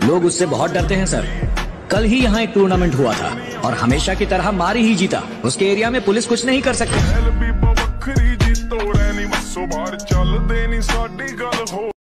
लोग उससे बहुत डरते हैं सर। कल ही यहाँ एक टूर्नामेंट हुआ था और हमेशा की तरह मारी ही जीता। उसके एरिया में पुलिस कुछ नहीं कर सकती।